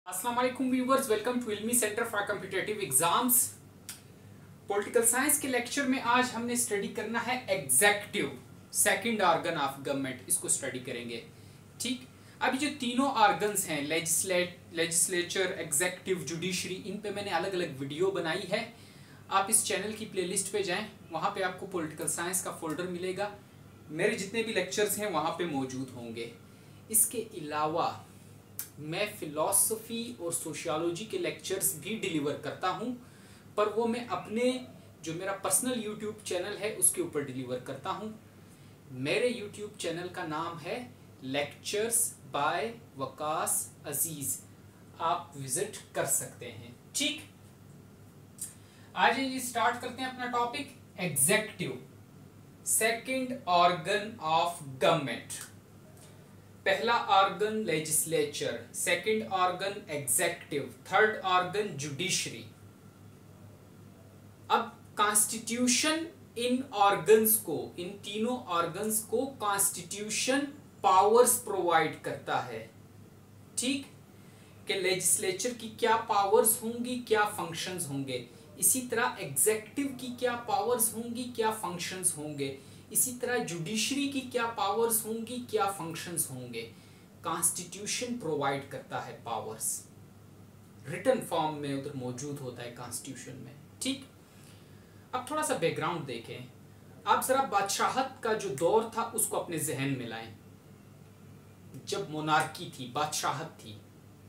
अस्सलाम वालेकुम viewers, welcome to Ilmi centre for competitive exams. Political science के लेक्चर में आज हमने स्टडी करना है executive, second organ of government. इसको स्टडी करेंगे। ठीक, अभी जो तीनों ऑर्गन्स हैं, लेजिस्लेचर, एग्जेक्टिव, जुडिशरी, इन पे मैंने अलग अलग वीडियो बनाई है। आप इस चैनल की प्लेलिस्ट पे जाएं, वहाँ पे आपको पॉलिटिकल साइंस का फोल्डर मिलेगा। मेरे जितने भी लेक्चर्स हैं वहाँ पे मौजूद होंगे। इसके अलावा मैं फिलॉसफी और सोशियोलॉजी के लेक्चर्स भी डिलीवर करता हूँ, पर वो मैं अपने जो मेरा पर्सनल यूट्यूब चैनल है उसके ऊपर डिलीवर करता हूँ। मेरे यूट्यूब चैनल का नाम है लेक्चर्स बाय वकास अजीज। आप विजिट कर सकते हैं। ठीक, आज ये स्टार्ट करते हैं अपना topic executive, second organ of government. पहला organ legislature, second organ executive, third organ judiciary. अब कॉन्स्टिट्यूशन इन ऑर्गन्स को, इन तीनों ऑर्गन्स को कॉन्स्टिट्यूशन पावर्स प्रोवाइड करता है। ठीक, कि लेजिस्लेचर की क्या पावर्स होंगी, क्या फंक्शंस होंगे। इसी तरह एग्जेक्टिव की क्या पावर्स होंगी, क्या फंक्शंस होंगे। इसी तरह जुडिशरी की क्या पावर्स होंगी, क्या फंक्शंस होंगे। कॉन्स्टिट्यूशन प्रोवाइड करता है पावर्स, रिटन फॉर्म में उधर मौजूद होता है कॉन्स्टिट्यूशन में। ठीक, अब थोड़ा सा बैकग्राउंड देखें। आप जरा बादशाहत का जो दौर था उसको अपने जहन में लाएं। जब मोनार्की थी, बादशाहत थी,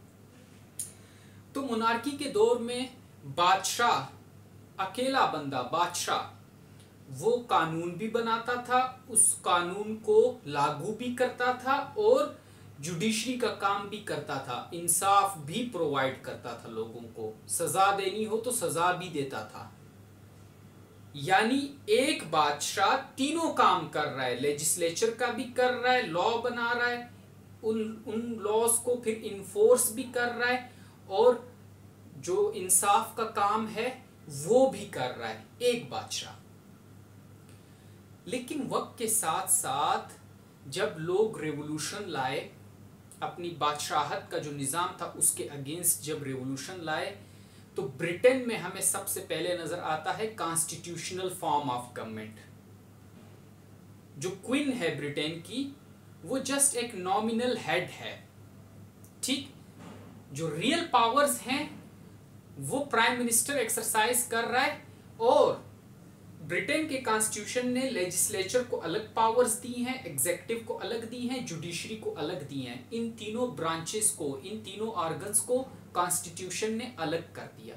तो मोनार्की के दौर में बादशाह, अकेला बंदा बादशाह, वो कानून भी बनाता था, उस कानून को लागू भी करता था और जुडिशरी का काम भी करता था, इंसाफ भी प्रोवाइड करता था लोगों को। सजा देनी हो तो सजा भी देता था। यानी एक बादशाह तीनों काम कर रहा है, लेजिस्लेचर का भी कर रहा है, लॉ बना रहा है, उन लॉज को फिर इन्फोर्स भी कर रहा है, और जो इंसाफ का काम है वो भी कर रहा है, एक बादशाह। लेकिन वक्त के साथ साथ जब लोग रेवोल्यूशन लाए, अपनी बादशाहत का जो निज़ाम था उसके अगेंस्ट जब रेवोल्यूशन लाए, तो ब्रिटेन में हमें सबसे पहले नजर आता है कॉन्स्टिट्यूशनल फॉर्म ऑफ गवर्नमेंट। जो क्वीन है ब्रिटेन की, वो जस्ट एक नॉमिनल हेड है। ठीक, जो रियल पावर्स हैं वो प्राइम मिनिस्टर एक्सरसाइज कर रहा है, और ब्रिटेन के कॉन्स्टिट्यूशन ने लेजिस्लेचर को अलग पावर्स दी हैं, एग्जेक्टिव को अलग दी हैं, जुडिशरी को अलग दी हैं। इन तीनों ब्रांचेस को, इन तीनों ऑर्गन्स को कॉन्स्टिट्यूशन ने अलग कर दिया।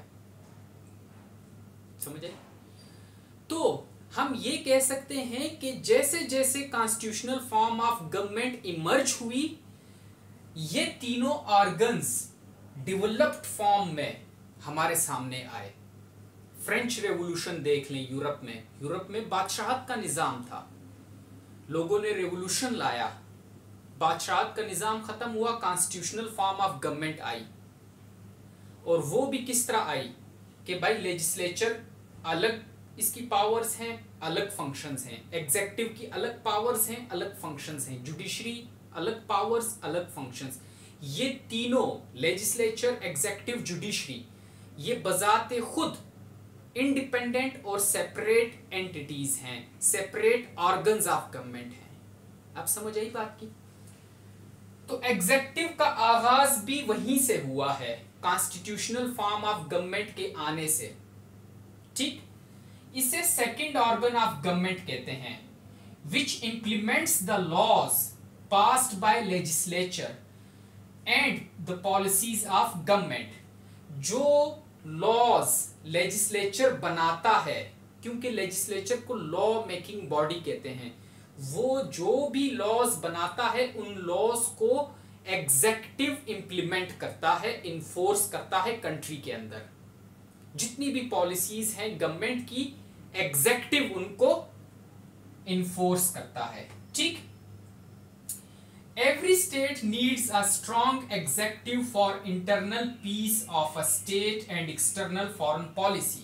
समझ आए? तो हम ये कह सकते हैं कि जैसे जैसे constitutional form of government emerge हुई, ये तीनों ऑर्गन्स डेवलप्ड फॉर्म में हमारे सामने आए। फ्रेंच रेवोल्यूशन देख लें, यूरोप में बादशाहत का निजाम था, लोगों ने रेवोल्यूशन लाया, बादशाहत का निजाम खत्म हुआ, कॉन्स्टिट्यूशनल फॉर्म ऑफ गवर्नमेंट आई। और वो भी किस तरह आई कि भाई लेजिस्लेचर अलग इसकी पावर्स हैं, अलग फंक्शंस हैं, एग्जेक्टिव की अलग पावर्स हैं, अलग फंक्शंस हैं, जुडिशरी अलग पावर्स, अलग फंक्शंस। ये तीनों लेजिस्लेचर, एग्जेक्टिव, जुडिशरी, ये बजाते खुद इंडिपेंडेंट और सेपरेट एंटिटीज हैं, सेपरेट ऑर्गन्स ऑफ गवर्नमेंट हैं। आप समझ आई बात की? तो एग्जेक्टिव का आगाज भी वहीं से हुआ है, कॉन्स्टिट्यूशनल फॉर्म ऑफ गवर्नमेंट के आने से। ठीक, इसे सेकंड ऑर्गन ऑफ गवर्नमेंट कहते हैं, which implements the laws passed by legislature and the policies of government. जो लॉज लेजिस्लेचर बनाता है, क्योंकि लेजिस्लेचर को लॉ मेकिंग बॉडी कहते हैं, वो जो भी लॉज बनाता है उन लॉज को एग्जेक्टिव इंप्लीमेंट करता है, इन्फोर्स करता है कंट्री के अंदर। जितनी भी पॉलिसीज हैं गवर्नमेंट की, एग्जेक्टिव उनको इन्फोर्स करता है। ठीक, Every state needs a strong executive for internal peace of a state and external foreign policy.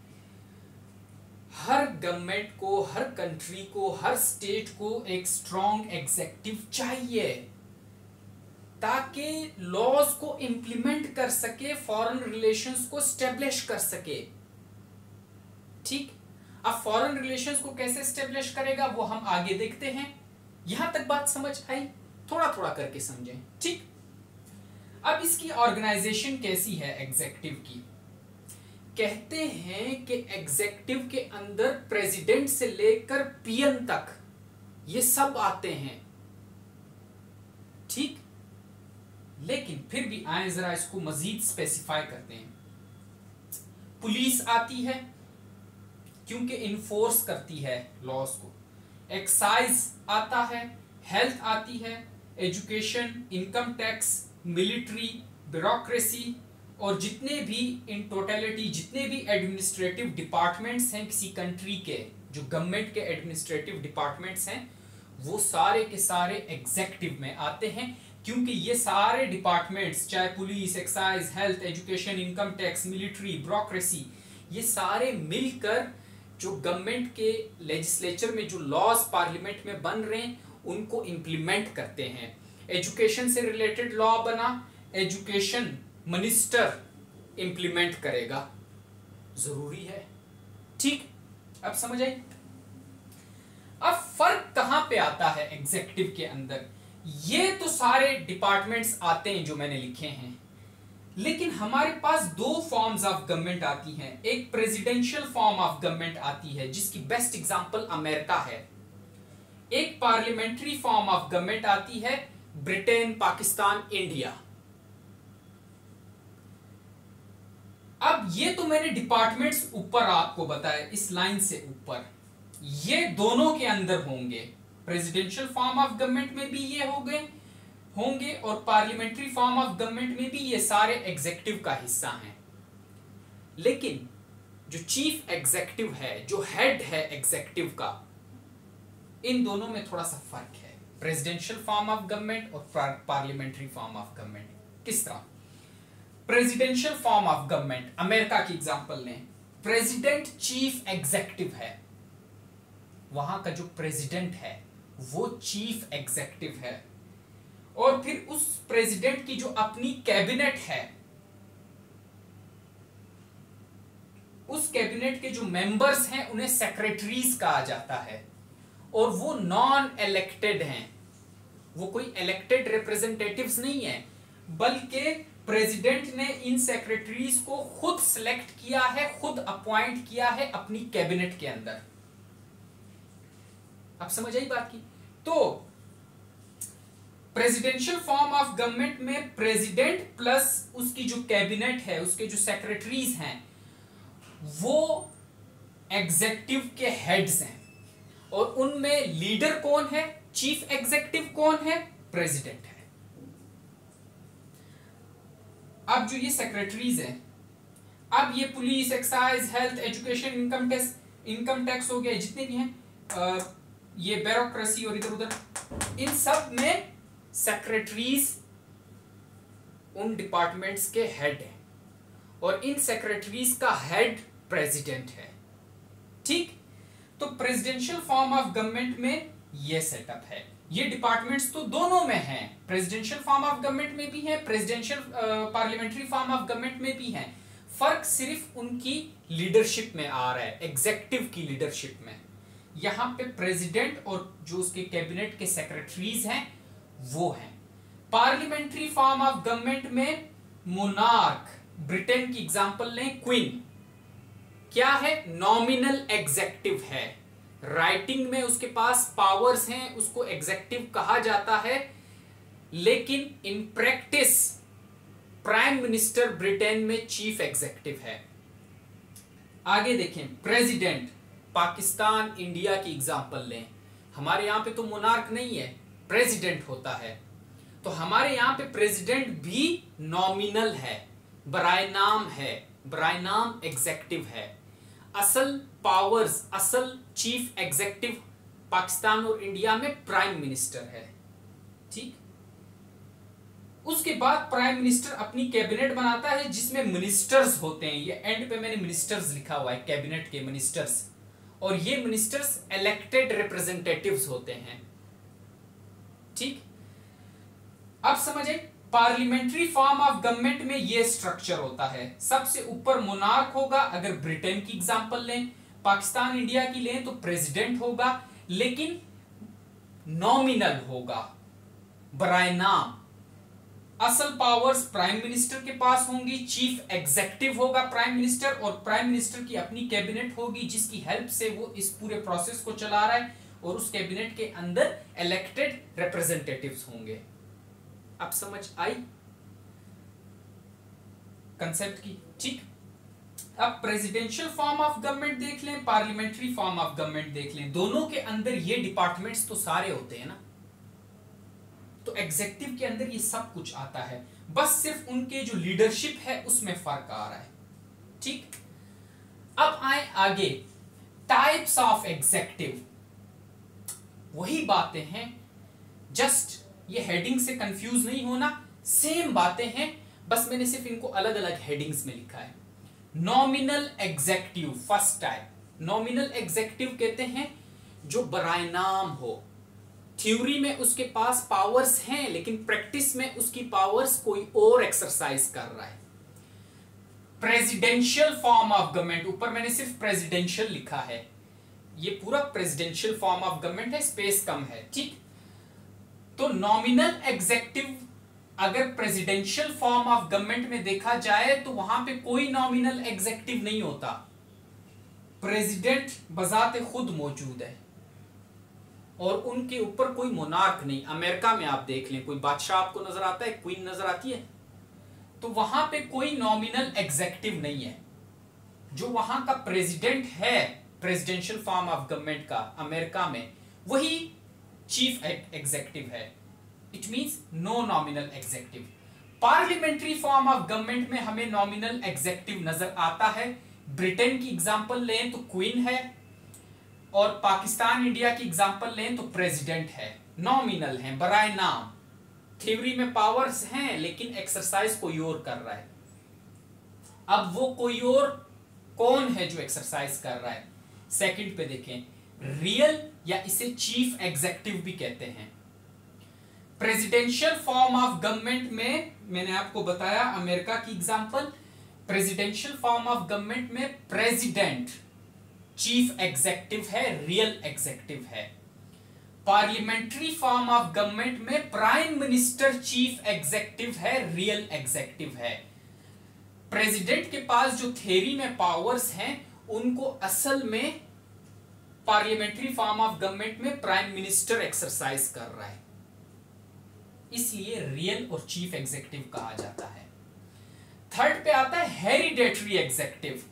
हर गवर्नमेंट को, हर कंट्री को, हर स्टेट को एक स्ट्रॉन्ग एग्जेक्टिव चाहिए, ताकि लॉज को इंप्लीमेंट कर सके, फॉरेन रिलेशंस को स्टेब्लिश कर सके। ठीक, अब फॉरेन रिलेशंस को कैसे स्टेब्लिश करेगा वो हम आगे देखते हैं। यहां तक बात समझ आई? थोड़ा थोड़ा करके समझें। ठीक, अब इसकी ऑर्गेनाइजेशन कैसी है एग्जीक्यूटिव की? कहते हैं कि एग्जीक्यूटिव के अंदर प्रेसिडेंट से लेकर पीएम तक ये सब आते हैं। ठीक, लेकिन फिर भी आए जरा इसको मजीद स्पेसिफाई करते हैं। पुलिस आती है क्योंकि इन्फोर्स करती है लॉज को, एक्साइज आता है, हेल्थ आती है, education, income tax, military, bureaucracy और जितने भी इन टोटलिटी जितने भी एडमिनिस्ट्रेटिव डिपार्टमेंट्स हैं किसी कंट्री के, जो गवर्नमेंट के एडमिनिस्ट्रेटिव डिपार्टमेंट्स हैं वो सारे के सारे एग्जीक्यूटिव में आते हैं, क्योंकि ये सारे डिपार्टमेंट्स चाहे police, excise, health, education, income tax, military, bureaucracy, ये सारे मिलकर जो गवर्नमेंट के लेजिस्लेचर में जो लॉज पार्लियामेंट में बन रहे हैं उनको इंप्लीमेंट करते हैं। एजुकेशन से रिलेटेड लॉ बना, एजुकेशन मिनिस्टर इंप्लीमेंट करेगा, जरूरी है। ठीक, अब समझ आई? अब फर्क कहां पे आता है एग्जीक्यूटिव के अंदर? ये तो सारे डिपार्टमेंट्स आते हैं जो मैंने लिखे हैं, लेकिन हमारे पास दो फॉर्म्स ऑफ गवर्नमेंट आती हैं। एक प्रेसिडेंशियल फॉर्म ऑफ गवर्नमेंट आती है जिसकी बेस्ट एग्जांपल अमेरिका है। एक पार्लियामेंट्री फॉर्म ऑफ गवर्नमेंट आती है ब्रिटेन, पाकिस्तान, इंडिया। अब ये तो मैंने डिपार्टमेंट्स ऊपर आपको बताया, इस लाइन से ऊपर ये दोनों के अंदर होंगे। प्रेसिडेंशियल फॉर्म ऑफ गवर्नमेंट में भी ये होंगे और पार्लियामेंट्री फॉर्म ऑफ गवर्नमेंट में भी ये सारे एग्जीक्यूटिव का हिस्सा हैं। लेकिन जो चीफ एग्जीक्यूटिव है, जो हेड है एग्जीक्यूटिव का, इन दोनों में थोड़ा सा फर्क है, प्रेसिडेंशियल फॉर्म ऑफ गवर्नमेंट और पार्लियामेंट्री फॉर्म ऑफ गवर्नमेंट। किस तरह? Presidential form of government, America की एग्जांपल लें, प्रेसिडेंट चीफ एग्जीक्यूटिव है, वहां का जो प्रेसिडेंट है वो चीफ एग्जीक्यूटिव है, और फिर उस प्रेसिडेंट की जो अपनी कैबिनेट है, उस कैबिनेट के जो मेंबर्स हैं उन्हें सेक्रेटरीज कहा जाता है, और वो नॉन इलेक्टेड हैं, वो कोई इलेक्टेड रिप्रेजेंटेटिव्स नहीं है, बल्कि प्रेसिडेंट ने इन सेक्रेटरीज को खुद सिलेक्ट किया है, खुद अपॉइंट किया है अपनी कैबिनेट के अंदर। अब समझ आई बात की? तो प्रेसिडेंशियल फॉर्म ऑफ गवर्नमेंट में प्रेसिडेंट प्लस उसकी जो कैबिनेट है, उसके जो सेक्रेटरीज हैं, वो एग्जीक्यूटिव के हेड्स हैं, और उनमें लीडर कौन है? चीफ एग्जीक्यूटिव कौन है? प्रेसिडेंट है। अब जो ये सेक्रेटरीज हैं, अब ये police, excise, health, education, income tax हो गया, जितने भी हैं, ये ब्यूरोक्रेसी और इधर उधर, इन सब में सेक्रेटरीज उन डिपार्टमेंट्स के हेड हैं, और इन सेक्रेटरीज का हेड प्रेसिडेंट है। ठीक, तो प्रेसिडेंशियल फॉर्म ऑफ गवर्नमेंट में ये सेटअप है। ये डिपार्टमेंट्स तो दोनों में हैं, प्रेसिडेंशियल फॉर्म ऑफ गवर्नमेंट में भी है, presidential parliamentary form of government में भी है। फर्क सिर्फ उनकी लीडरशिप में आ रहा है, एग्जीक्यूटिव की लीडरशिप में। यहां पे प्रेसिडेंट और जो उसके कैबिनेट के सेक्रेटरीज हैं वो हैं। पार्लियामेंट्री फॉर्म ऑफ गवर्नमेंट में मोनार्क, ब्रिटेन की एग्जांपल लें, क्वीन क्या है? नॉमिनल एग्जीक्यूटिव है, राइटिंग में उसके पास पावर्स हैं, उसको एग्जीक्यूटिव कहा जाता है, लेकिन in practice prime minister Britain में चीफ एग्जीक्यूटिव है। आगे देखें, प्रेसिडेंट, पाकिस्तान, इंडिया की एग्जांपल लें, हमारे यहां पे तो मोनार्क नहीं है, प्रेसिडेंट होता है, तो हमारे यहां पे प्रेसिडेंट भी नॉमिनल है, बराए नाम है, बराए नाम एग्जीक्यूटिव है। असल पावर्स, असल चीफ एग्जीक्यूटिव पाकिस्तान और इंडिया में प्राइम मिनिस्टर है। ठीक, उसके बाद प्राइम मिनिस्टर अपनी कैबिनेट बनाता है जिसमें मिनिस्टर्स होते हैं, ये एंड पे मैंने मिनिस्टर्स लिखा हुआ है, कैबिनेट के मिनिस्टर्स, और ये मिनिस्टर्स इलेक्टेड रिप्रेजेंटेटिव्स होते हैं। ठीक, अब समझे पार्लियामेंट्री फॉर्म ऑफ गवर्नमेंट में ये स्ट्रक्चर होता है, सबसे ऊपर मोनार्क होगा, अगर ब्रिटेन की एग्जांपल लें, पाकिस्तान इंडिया की लें तो प्रेसिडेंट होगा, लेकिन नॉमिनल होगा, बराए नाम। असल पावर्स प्राइम मिनिस्टर के पास होंगी, चीफ एग्जीक्यूटिव होगा प्राइम मिनिस्टर, और प्राइम मिनिस्टर की अपनी कैबिनेट होगी जिसकी हेल्प से वो इस पूरे प्रोसेस को चला रहा है, और उस कैबिनेट के अंदर इलेक्टेड रिप्रेजेंटेटिव्स होंगे। अब समझ आई कंसेप्ट की? ठीक। अब प्रेसिडेंशियल फॉर्म ऑफ गवर्नमेंट देख लें, पार्लियामेंट्री फॉर्म ऑफ गवर्नमेंट देख लें, दोनों के अंदर ये डिपार्टमेंट्स तो सारे होते हैं ना, तो एग्जीक्यूटिव के अंदर ये सब कुछ आता है, बस सिर्फ उनके जो लीडरशिप है उसमें फर्क आ रहा है। ठीक। अब आए आगे, टाइप्स ऑफ एग्जीक्यूटिव। वही बातें हैं, जस्ट ये हेडिंग से कंफ्यूज नहीं होना, सेम बातें हैं, बस मैंने सिर्फ इनको अलग अलग हेडिंग्स में लिखा है। Nominal executive first type. Nominal executive कहते हैं जो बराए नाम हो, थ्योरी में उसके पास पावर्स हैं लेकिन प्रैक्टिस में उसकी पावर्स कोई और एक्सरसाइज कर रहा है। प्रेसिडेंशियल फॉर्म ऑफ गवर्नमेंट, ऊपर मैंने सिर्फ प्रेसिडेंशियल लिखा है, ये पूरा प्रेसिडेंशियल फॉर्म ऑफ गवर्नमेंट है, स्पेस कम है। ठीक। तो नॉमिनल एग्जीक्यूटिव अगर प्रेसिडेंशियल फॉर्म ऑफ गवर्नमेंट में देखा जाए तो वहां पे कोई नॉमिनल एग्जीक्यूटिव नहीं होता, प्रेसिडेंट बजाते खुद मौजूद है और उनके ऊपर कोई मोनार्क नहीं। अमेरिका में आप देख लें, कोई बादशाह आपको नजर आता है, क्वीन नजर आती है, तो वहां पे कोई नॉमिनल एग्जीक्यूटिव नहीं है। जो वहां का प्रेसिडेंट है प्रेसिडेंशियल फॉर्म ऑफ गवर्नमेंट का अमेरिका में, वही चीफ एग्जीक्यूटिव है। It means no nominal executive. Parliamentary form of government में हमें नॉमिनल एग्जीक्यूटिव नजर आता है। ब्रिटेन की एग्जांपल लें तो क्वीन है, और पाकिस्तान इंडिया की एग्जांपल लें तो प्रेसिडेंट है। नॉमिनल है, बराए नाम, थ्योरी में पावर्स हैं लेकिन एक्सरसाइज कोई और कर रहा है। अब वो कोई और कौन है जो एक्सरसाइज कर रहा है? सेकंड पे देखें, रियल या इसे चीफ एग्जीक्यूटिव भी कहते हैं। प्रेसिडेंशियल फॉर्म ऑफ गवर्नमेंट में मैंने आपको बताया अमेरिका की example, presidential form of government में प्रेसिडेंट चीफ एग्जीक्यूटिव है, रियल एग्जीक्यूटिव है। पार्लियामेंट्री फॉर्म ऑफ गवर्नमेंट में प्राइम मिनिस्टर चीफ एग्जीक्यूटिव है, रियल एग्जीक्यूटिव है। प्रेसिडेंट के पास जो थ्योरी में पावर्स हैं उनको असल में पार्लियामेंट्री फॉर्म ऑफ गवर्नमेंट में प्राइम मिनिस्टर एक्सरसाइज कर रहा है, इसलिए रियल और चीफ एग्जीक्यूटिव कहा जाता है। थर्ड पे आता है हेरिडेटरी एग्जीक्यूटिव।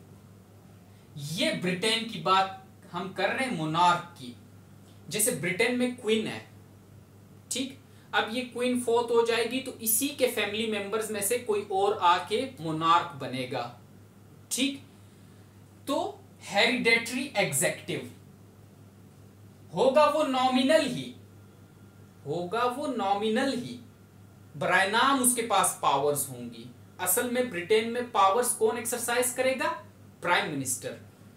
ये ब्रिटेन की बात हम कर रहे हैं, मोनार्क की। जैसे ब्रिटेन में क्वीन है, ठीक, अब ये क्वीन फोर्थ हो जाएगी तो इसी के फैमिली मेंबर्स में से कोई और आके मोनार्क बनेगा। ठीक, तो हेरिडेटरी एग्जीक्यूटिव होगा वो नॉमिनल ही, होगा वो नॉमिनल ही, बराए नाम उसके पास पावर्स होंगी। असल में ब्रिटेन में पावर्स कौन एक्सरसाइज करेगा? Prime minister.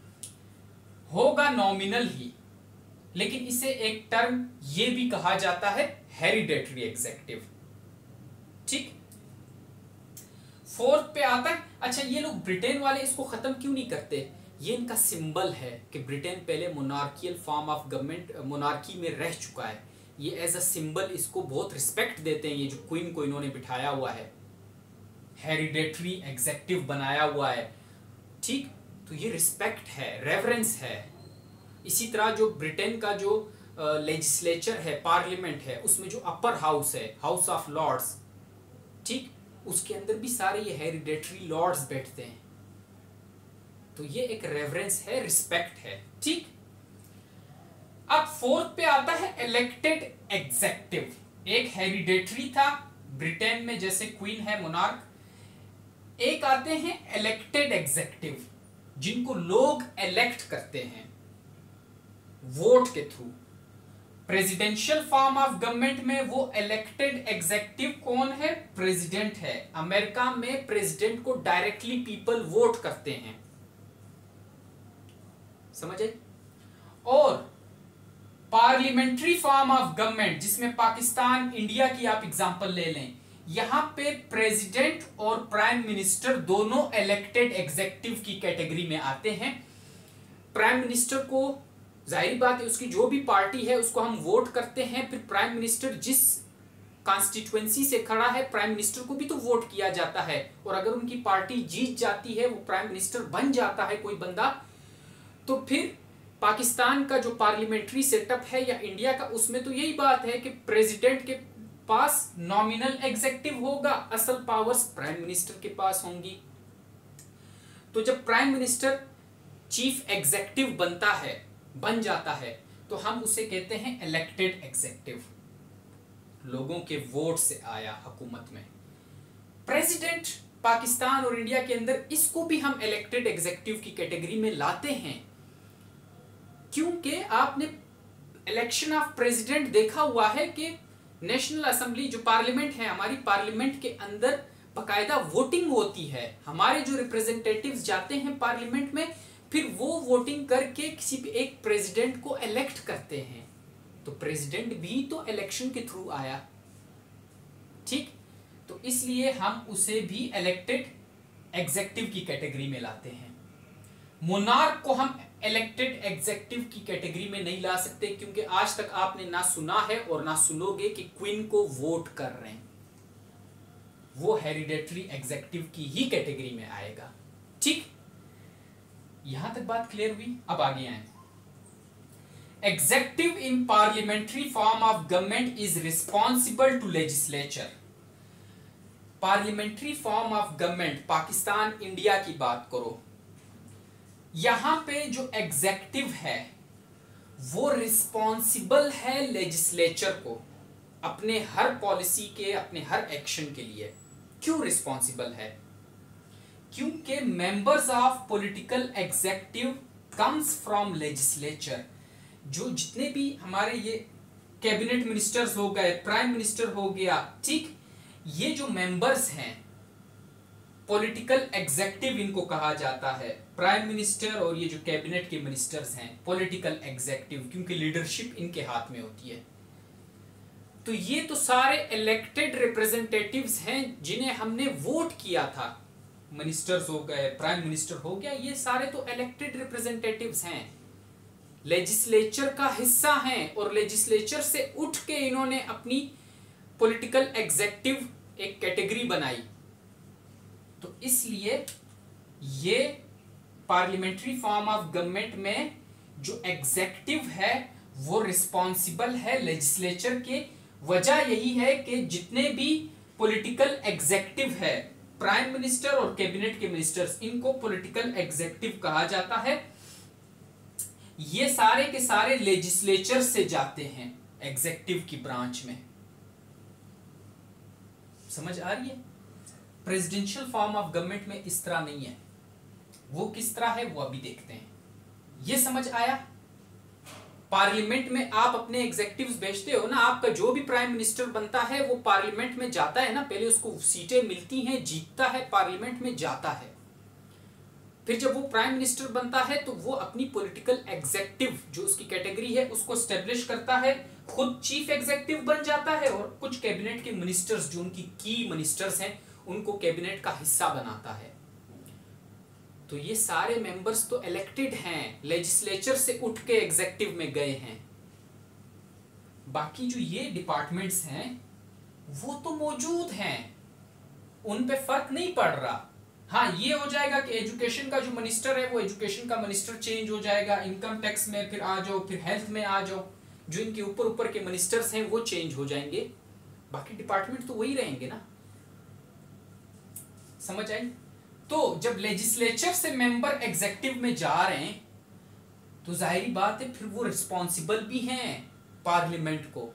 होगा नॉमिनल ही, लेकिन इसे एक टर्म ये भी कहा जाता है हेरिडेटरी एग्जीक्यूटिव। ठीक, फोर्थ पे आता है, अच्छा ये लोग ब्रिटेन वाले इसको खत्म क्यों नहीं करते? ये इनका सिंबल है कि ब्रिटेन पहले monarchial form of government, monarchy में रह चुका है। ये एज अ सिंबल इसको बहुत रिस्पेक्ट देते हैं। ये जो क्वीन को इन्होंने बिठाया हुआ है, हेरिडेटरी एग्जीक्यूटिव बनाया हुआ है, ठीक, तो ये रिस्पेक्ट है, रेवरेंस है। इसी तरह जो ब्रिटेन का जो लेजिस्लेचर है, पार्लियामेंट है, उसमें जो अपर हाउस है, हाउस ऑफ लॉर्ड्स, ठीक, उसके अंदर भी सारे ये हेरिडेटरी लॉर्ड्स बैठते हैं। तो ये एक रेवरेंस है, रिस्पेक्ट है। ठीक, अब फोर्थ पे आता है इलेक्टेड एग्जीक्यूटिव। एक हेरिडेटरी था ब्रिटेन में, जैसे क्वीन है, मोनार्क। एक आते हैं इलेक्टेड एग्जीक्यूटिव, जिनको लोग इलेक्ट करते हैं वोट के through. Presidential form of government में वो इलेक्टेड एग्जीक्यूटिव कौन है? प्रेसिडेंट है। अमेरिका में प्रेसिडेंट को डायरेक्टली पीपल वोट करते हैं, समझ आई? और पार्लियामेंट्री फॉर्म ऑफ गवर्नमेंट, जिसमें पाकिस्तान इंडिया की आप एग्जांपल ले लें, यहां पे प्रेसिडेंट और प्राइम मिनिस्टर दोनों इलेक्टेड एग्जीक्यूटिव की कैटेगरी में आते हैं। प्राइम मिनिस्टर को जाहिर बात है उसकी जो भी पार्टी है उसको हम वोट करते हैं, फिर प्राइम मिनिस्टर जिस कॉन्स्टिट्यूएंसी से खड़ा है प्राइम मिनिस्टर को भी तो वोट किया जाता है, और अगर उनकी पार्टी जीत जाती है, वो प्राइम मिनिस्टर बन जाता है कोई बंदा, तो फिर पाकिस्तान का जो पार्लियामेंट्री सेटअप है या इंडिया का, उसमें तो यही बात है कि प्रेसिडेंट के पास नॉमिनल एग्जीक्यूटिव होगा, असल पावर्स प्राइम मिनिस्टर के पास होंगी। तो जब प्राइम मिनिस्टर चीफ एग्जीक्यूटिव बन जाता है तो हम उसे कहते हैं इलेक्टेड एग्जीक्यूटिव, लोगों के वोट से आया हुकूमत में। प्रेसिडेंट पाकिस्तान और इंडिया के अंदर इसको भी हम इलेक्टेड एग्जीक्यूटिव की कैटेगरी में लाते हैं, क्योंकि आपने इलेक्शन ऑफ प्रेसिडेंट देखा हुआ है कि नेशनल असेंबली जो पार्लियामेंट है, हमारी पार्लियामेंट के अंदर बकायदा वोटिंग होती है, हमारे जो रिप्रेजेंटेटिव्स जाते हैं पार्लियामेंट में, फिर वो वोटिंग करके किसी भी एक प्रेसिडेंट को इलेक्ट करते हैं। तो प्रेसिडेंट भी तो इलेक्शन के थ्रू आया, ठीक। तो इसलिए हम उसे भी इलेक्टेड एग्जीक्यूटिव की कैटेगरी में लाते हैं। मोनार्क को हम इलेक्टेड एग्जीक्यूटिव की कैटेगरी में नहीं ला सकते, क्योंकि आज तक आपने ना सुना है और ना सुनोगे कि क्वीन को वोट कर रहे हैं, वो हेरिडेटरी एग्जीक्यूटिव की ही कैटेगरी में आएगा, ठीक। यहां तक बात क्लियर हुई। अब आगे आए। Executive in parliamentary form of government is responsible to legislature. Parliamentary form of government, Pakistan India की बात करो, यहां पे जो एग्जीक्यूटिव है वो रिस्पॉन्सिबल है लेजिस्लेचर को अपने हर पॉलिसी के, अपने हर एक्शन के लिए। क्यों रिस्पॉन्सिबल है? क्योंकि members of political executive comes from legislature. जो जितने भी हमारे ये कैबिनेट मिनिस्टर्स हो गए, प्राइम मिनिस्टर हो गया, ठीक, ये जो मेंबर्स हैं पॉलिटिकल एग्जीक्यूटिव इनको कहा जाता है, प्राइम मिनिस्टर और ये जो कैबिनेट के मिनिस्टर्स हैं पॉलिटिकल एग्जीक्यूटिव, क्योंकि लीडरशिप इनके हाथ में होती है। तो ये तो सारे इलेक्टेड रिप्रेजेंटेटिव्स हैं जिन्हें हमने वोट किया था, मिनिस्टर्स हो गए, प्राइम मिनिस्टर हो गया, ये सारे तो इलेक्टेड रिप्रेजेंटेटिव्स हैं, लेजिस्लेचर का हिस्सा हैं, और लेजिस्लेचर से उठ के इन्होंने अपनी पॉलिटिकल एग्जीक्यूटिव एक कैटेगरी बनाई। तो इसलिए ये पार्लियामेंट्री फॉर्म ऑफ गवर्नमेंट में जो एग्जीक्यूटिव है वो रिस्पॉन्सिबल है लेजिस्लेचर के। वजह यही है कि जितने भी पॉलिटिकल एग्जीक्यूटिव है, प्राइम मिनिस्टर और कैबिनेट के मिनिस्टर्स, इनको पॉलिटिकल एग्जीक्यूटिव कहा जाता है। ये सारे के सारे लेजिस्लेचर से जाते हैं एग्जीक्यूटिव की ब्रांच में। समझ आ रही है? प्रेसिडेंशियल फॉर्म ऑफ गवर्नमेंट में इस तरह नहीं है। वो किस तरह है वो अभी देखते हैं। ये समझ आया? पार्लियामेंट में आप अपने एग्जीक्यूटिव्स भेजते हो ना, आपका जो भी प्राइम मिनिस्टर बनता है वो पार्लियामेंट में जाता है ना, पहले उसको सीटें मिलती हैं, जीतता है, पार्लियामेंट में जाता है, फिर जब वो प्राइम मिनिस्टर बनता है तो वो अपनी पॉलिटिकल एग्जीक्यूटिव जो उसकी कैटेगरी है उसको स्टेब्लिश करता है, खुद चीफ एग्जीक्यूटिव बन जाता है, और कुछ कैबिनेट के मिनिस्टर्स जो उनकी की मिनिस्टर्स हैं उनको कैबिनेट का हिस्सा बनाता है। तो ये सारे मेंबर्स तो इलेक्टेड हैं, लेजिस्लेचर से उठ के एग्जीक्यूटिव में गए हैं। बाकी जो ये डिपार्टमेंट्स हैं वो तो मौजूद हैं, उन पे फर्क नहीं पड़ रहा। हाँ, ये हो जाएगा कि एजुकेशन का जो मिनिस्टर है वो एजुकेशन का मिनिस्टर चेंज हो जाएगा, इनकम टैक्स में फिर आ जाओ, फिर हेल्थ में आ जाओ, जो इनके ऊपर ऊपर के मिनिस्टर्स हैं वो चेंज हो जाएंगे, बाकी डिपार्टमेंट तो वही रहेंगे ना। समझ आई? तो जब लेजिस्लेचर से मेंबर एग्जीक्यूटिव में जा रहे हैं तो जाहिर बात है फिर वो रिस्पॉन्सिबल भी हैं पार्लियामेंट को,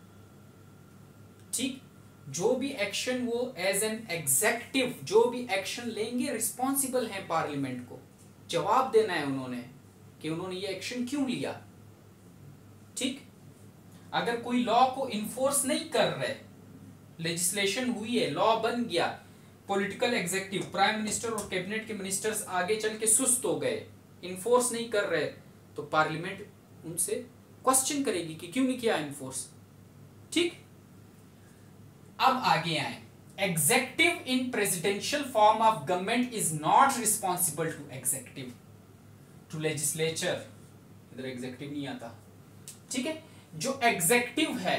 ठीक। जो भी एक्शन वो एज एन एग्जीक्यूटिव जो भी एक्शन लेंगे रिस्पॉन्सिबल हैं पार्लियामेंट को, जवाब देना है उन्होंने कि उन्होंने ये एक्शन क्यों लिया, ठीक। अगर कोई लॉ को इन्फोर्स नहीं कर रहे, लेजिस्लेशन हुई है, लॉ बन गया, पॉलिटिकल एग्जीक्यूटिव, प्राइम मिनिस्टर और कैबिनेट के मिनिस्टर्स आगे चल के सुस्त हो गए, इन्फोर्स नहीं कर रहे, तो पार्लियामेंट उनसे क्वेश्चन करेगी कि क्यों नहीं किया इन्फोर्स, ठीक। अब आगे आए, executive in presidential form of government is not responsible to executive, to legislature, इधर executive नहीं आता, ठीक है। जो executive है,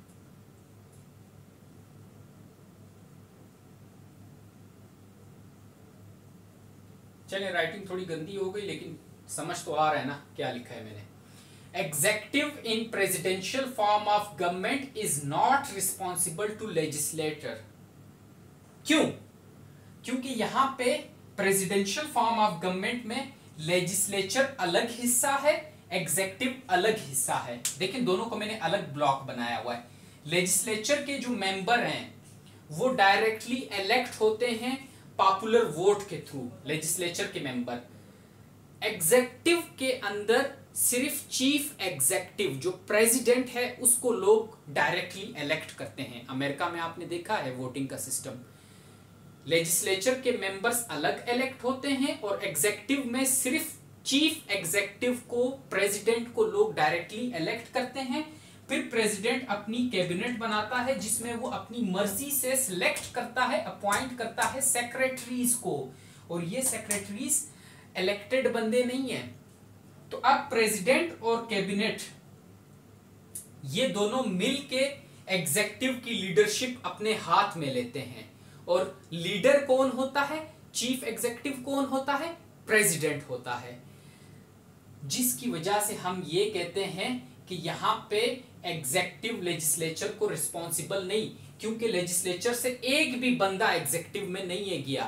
चलिए राइटिंग थोड़ी गंदी हो गई लेकिन समझ तो आ रहा है ना क्या लिखा है मैंने। Executive in presidential form of government is not responsible to legislator। क्यों? क्योंकि यहां पे प्रेसिडेंशियल फॉर्म ऑफ गवर्नमेंट में लेजिस्लेचर अलग हिस्सा है, एग्जेक्टिव अलग हिस्सा है। देखिए दोनों को मैंने अलग ब्लॉक बनाया हुआ है। लेजिस्लेचर के जो मेंबर हैं वो डायरेक्टली इलेक्ट होते हैं पॉपुलर वोट के थ्रू, लेजिस्लेचर के मेंबर। एग्जेक्टिव के अंदर सिर्फ चीफ एग्जेक्टिव जो प्रेसिडेंट है उसको लोग डायरेक्टली इलेक्ट करते हैं। अमेरिका में आपने देखा है वोटिंग का सिस्टम। लेजिस्लेचर के मेंबर्स अलग इलेक्ट होते हैं और एग्जेक्टिव में सिर्फ चीफ एग्जेक्टिव को, प्रेसिडेंट को लोग डायरेक्टली इलेक्ट करते हैं। फिर प्रेसिडेंट अपनी कैबिनेट बनाता है जिसमें वो अपनी मर्जी से सिलेक्ट करता है, अपॉइंट करता है सेक्रेटरीज को, और ये सेक्रेटरीज इलेक्टेड बंदे नहीं है। तो अब प्रेसिडेंट और कैबिनेट ये दोनों मिलके एग्जेक्टिव की लीडरशिप अपने हाथ में लेते हैं। और लीडर कौन होता है? चीफ एग्जेक्टिव कौन होता है? प्रेसिडेंट होता है। जिसकी वजह से हम ये कहते हैं कि यहां पे एग्जेक्टिव लेजिस्लेचर को रिस्पॉन्सिबल नहीं, क्योंकि लेजिस्लेचर से एक भी बंदा एग्जेक्टिव में नहीं है गया।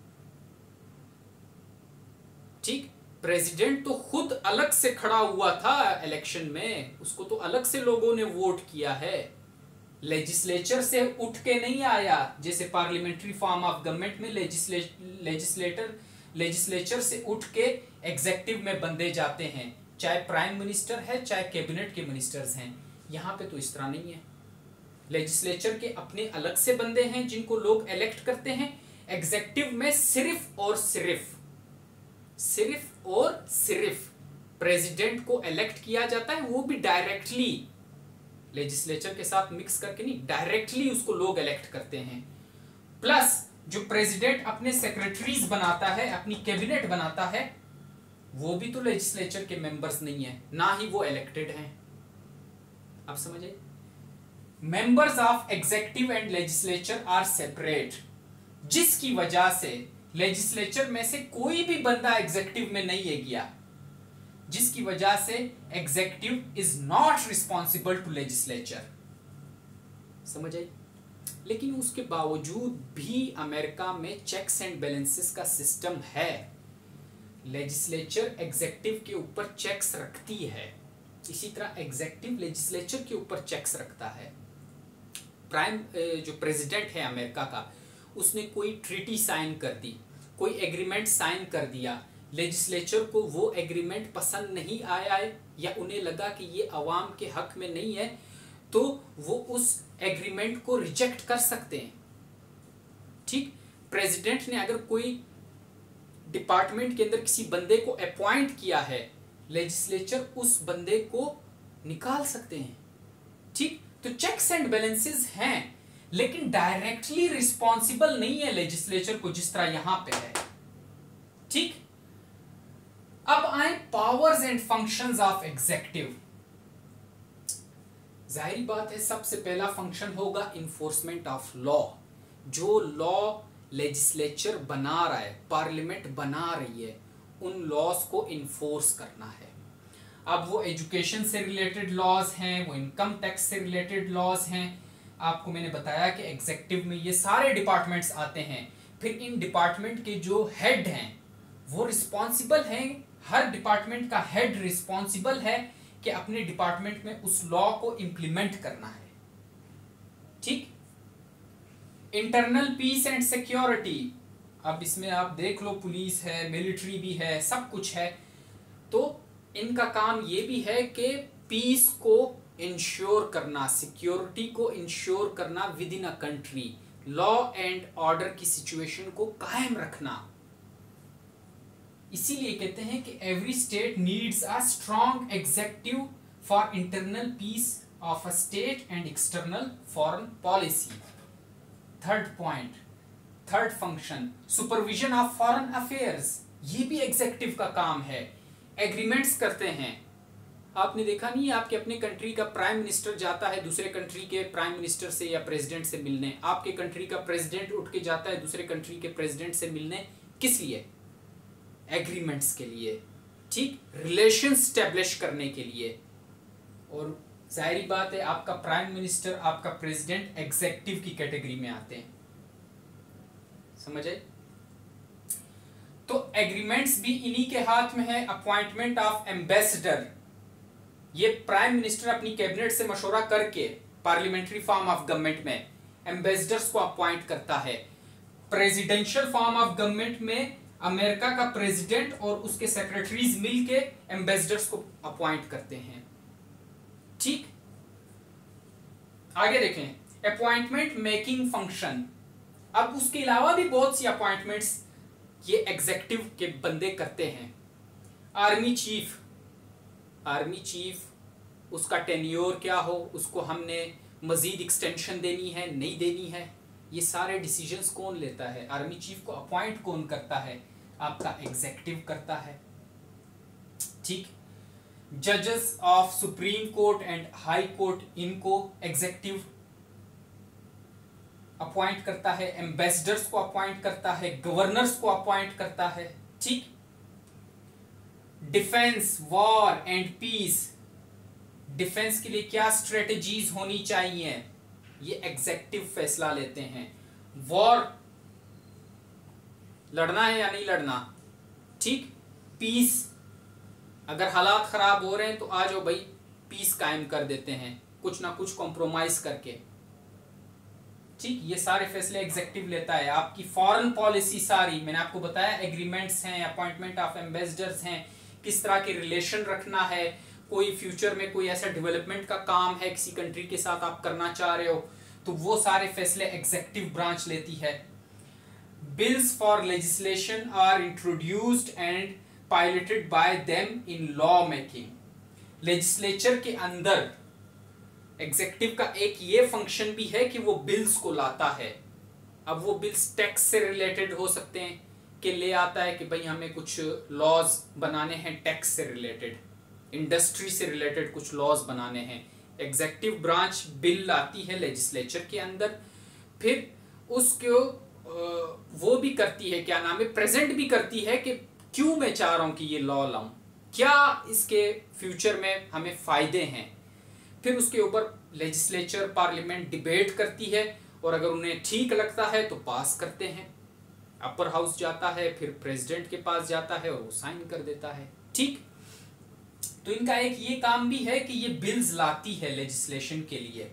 ठीक, प्रेसिडेंट तो खुद अलग से खड़ा हुआ था इलेक्शन में, उसको तो अलग से लोगों ने वोट किया है, लेजिस्लेचर से उठ के नहीं आया। जैसे पार्लियामेंट्री फॉर्म ऑफ गवर्नमेंट में लेजिस्लेचर से उठ के एग्जेक्टिव में बंदे जाते हैं, चाहे प्राइम मिनिस्टर है चाहे कैबिनेट के मिनिस्टर्स हैं। यहां पे तो इस तरह नहीं है। लेजिस्लेचर के अपने अलग से बंदे हैं जिनको लोग इलेक्ट करते हैं। एग्जेक्टिव में सिर्फ और सिर्फ प्रेसिडेंट को इलेक्ट किया जाता है, वो भी डायरेक्टली, लेजिस्लेचर के साथ मिक्स करके नहीं, डायरेक्टली उसको लोग इलेक्ट करते हैं। प्लस जो प्रेसिडेंट अपने सेक्रेटरीज बनाता है, अपनी कैबिनेट बनाता है, वो भी तो लेजिस्लेचर के मेंबर्स नहीं है, ना ही वो इलेक्टेड हैं। आप समझे? Members of executive and legislature are separate, जिसकी वजह से लेजिस्लेचर में से कोई भी बंदा एग्जेक्टिव में नहीं है गया, जिसकी वजह से executive is not responsible to legislature. समझ आई? लेकिन उसके बावजूद भी अमेरिका में चेक्स एंड बैलेंसेस का सिस्टम है। लेजिस्लेचर एग्जेक्टिव के ऊपर चेक्स रखती है, इसी तरह एग्जेक्टिव लेजिस्लेचर के ऊपर चेक्स रखता है। प्राइम जो प्रेसिडेंट है अमेरिका का, उसने कोई ट्रीटी साइन कर दी, कोई एग्रीमेंट साइन कर दिया, लेजिस्लेचर को वो एग्रीमेंट पसंद नहीं आया है या उन्हें लगा कि ये अवाम के हक में नहीं है, तो वो उस एग्रीमेंट को रिजेक्ट कर सकते हैं। ठीक, प्रेसिडेंट ने अगर कोई डिपार्टमेंट के अंदर किसी बंदे को अपॉइंट किया है, लेजिस्लेचर उस बंदे को निकाल सकते हैं। ठीक, तो चेक्स एंड बैलेंसेस हैं, लेकिन डायरेक्टली रिस्पॉन्सिबल नहीं है लेजिस्लेचर को, जिस तरह यहां पे है। ठीक, अब आए powers and functions of executive. जाहिर बात है सबसे पहला फंक्शन होगा इन्फोर्समेंट ऑफ लॉ। जो लॉ लेजिस्लेचर बना रहा है, पार्लियामेंट बना रही है, उन लॉज को इन्फोर्स करना है। अब वो एजुकेशन से रिलेटेड लॉज हैं, वो इनकम टैक्स से रिलेटेड लॉज हैं। आपको मैंने बताया कि एग्जेक्टिव में ये सारे डिपार्टमेंट्स आते हैं। फिर इन डिपार्टमेंट के जो हेड हैं वो रिस्पॉन्सिबल हैं, हर डिपार्टमेंट का हेड रिस्पॉन्सिबल है कि अपने डिपार्टमेंट में उस लॉ को इंप्लीमेंट करना है। ठीक, इंटरनल पीस एंड सिक्योरिटी, अब इसमें आप देख लो पुलिस है, मिलिट्री भी है, सब कुछ है। तो इनका काम ये भी है कि पीस को इंश्योर करना, सिक्योरिटी को इंश्योर करना with in a country, law and order की सिचुएशन को कायम रखना। इसीलिए कहते हैं कि every state needs a strong executive for internal peace of a state and external foreign policy. Third point, third function, supervision of foreign affairs, ये भी एग्जीक्यूटिव का काम है। एग्रीमेंट्स करते हैं। आपने देखा नहीं, आपके अपने कंट्री का प्राइम मिनिस्टर जाता है दूसरे कंट्री के प्राइम मिनिस्टर से या प्रेसिडेंट से मिलने, आपके कंट्री का प्रेसिडेंट उठ के जाता है दूसरे कंट्री के प्रेसिडेंट से मिलने, किस लिए? एग्रीमेंट्स के लिए, ठीक, रिलेशन स्टैब्लिश करने के लिए। और जाहिर बात है आपका प्राइम मिनिस्टर, आपका प्रेसिडेंट एग्जीक्यूटिव की कैटेगरी में आते हैं, समझ आए? तो एग्रीमेंट्स भी इन्हीं के हाथ में है। अपॉइंटमेंट ऑफ एम्बेसडर, ये प्राइम मिनिस्टर अपनी कैबिनेट से मशवरा करके पार्लियामेंट्री फॉर्म ऑफ गवर्नमेंट में एम्बेसडर्स को अपॉइंट करता है। प्रेसिडेंशियल फॉर्म ऑफ गवर्नमेंट में अमेरिका का प्रेसिडेंट और उसके सेक्रेटरीज मिलके एम्बेसडर्स को अपॉइंट करते हैं, ठीक। आगे देखें, अपॉइंटमेंट मेकिंग फंक्शन। अब उसके अलावा भी बहुत सी अपॉइंटमेंट्स ये एग्जीक्यूटिव के बंदे करते हैं। आर्मी चीफ, आर्मी चीफ, उसका टेन्योर क्या हो, उसको हमने मजीद एक्सटेंशन देनी है नहीं देनी है, ये सारे डिसीजंस कौन लेता है? आर्मी चीफ को अपॉइंट कौन करता है? आपका एग्जीक्यूटिव करता है, ठीक। जजेस of supreme court and high court, इनको एग्जीक्यूटिव अपॉइंट करता है। एम्बेसडर्स को अपॉइंट करता है, गवर्नर्स को अपॉइंट करता है, ठीक। Defence, war and peace, defence के लिए क्या स्ट्रेटजीज होनी चाहिए, ये एग्जीक्यूटिव फैसला लेते हैं। वॉर लड़ना है या नहीं लड़ना, ठीक। पीस, अगर हालात खराब हो रहे हैं तो आ जाओ भाई पीस कायम कर देते हैं, कुछ ना कुछ कॉम्प्रोमाइज करके, ठीक। ये सारे फैसले एग्जीक्यूटिव लेता है। आपकी फॉरेन पॉलिसी सारी, मैंने आपको बताया, एग्रीमेंट्स हैं, अपॉइंटमेंट ऑफ एम्बेसडर्स हैं, किस तरह के रिलेशन रखना है, कोई फ्यूचर में कोई ऐसा डेवलपमेंट का काम है किसी कंट्री के साथ आप करना चाह रहे हो, तो वो सारे फैसले एग्जीक्यूटिव ब्रांच लेती है। Bills for legislation are introduced and piloted by them in law making. Legislature के अंदर एग्जीक्यूटिव का एक ये फंक्शन भी है कि वो बिल्स को लाता है। अब वो बिल्स टैक्स से रिलेटेड हो सकते हैं कि ले आता है कि भाई हमें कुछ लॉज बनाने हैं टैक्स से रिलेटेड, इंडस्ट्री से रिलेटेड कुछ लॉज बनाने हैं। एग्जीक्यूटिव ब्रांच बिल लाती है लेजिस्लेचर के अंदर, फिर उसको वो भी करती है, क्या नाम है, प्रेजेंट भी करती है कि क्यों मैं चाह रहा हूं कि ये लॉ लाऊं, क्या इसके फ्यूचर में हमें फायदे हैं। फिर उसके ऊपर लेजिस्लेचर, पार्लियामेंट डिबेट करती है और अगर उन्हें ठीक लगता है तो पास करते हैं, अपर हाउस जाता है, फिर प्रेसिडेंट के पास जाता है और वो साइन कर देता है, ठीक। तो इनका एक ये काम भी है कि ये बिल्स लाती है लेजिस्लेशन के लिए,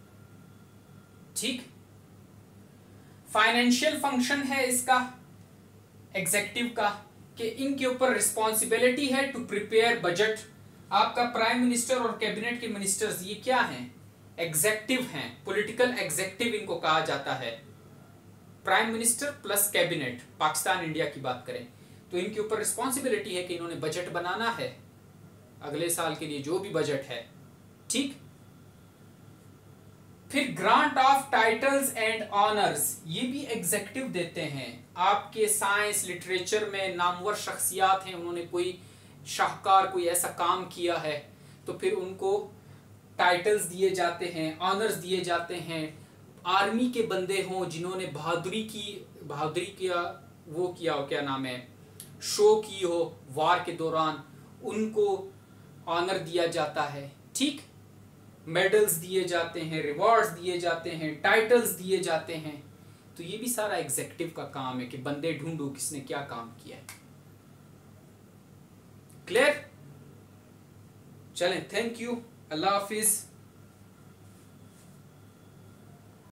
ठीक। फाइनेंशियल फंक्शन है इसका एग्जीक्यूटिव का कि इनके ऊपर रिस्पॉन्सिबिलिटी है टू प्रिपेयर बजट। आपका प्राइम मिनिस्टर और कैबिनेट के मिनिस्टर्स ये क्या हैं? एग्जीक्यूटिव हैं, पॉलिटिकल एग्जीक्यूटिव इनको कहा जाता है। Prime minister plus cabinet, Pakistan India की बात करें तो इनके ऊपर रिस्पॉन्सिबिलिटी है कि इन्होंने बजट बनाना है अगले साल के लिए, जो भी बजट है, ठीक। फिर grant of titles and honours, ये भी एग्जीक्यूटिव देते हैं। आपके साइंस लिटरेचर में नामवर शख्सियात हैं, उन्होंने कोई शाहकार कोई ऐसा काम किया है तो फिर उनको टाइटल्स दिए जाते हैं, ऑनर्स दिए जाते हैं। आर्मी के बंदे हों जिन्होंने बहादुरी किया, वो किया हो, क्या नाम है, शो की हो वार के दौरान, उनको ऑनर दिया जाता है, ठीक। मेडल्स दिए जाते हैं, रिवॉर्ड्स दिए जाते हैं, टाइटल्स दिए जाते हैं। तो ये भी सारा एग्जीक्यूटिव का काम है कि बंदे ढूंढो किसने क्या काम किया है। क्लियर? चलें, थैंक यू, अल्लाह हाफिज।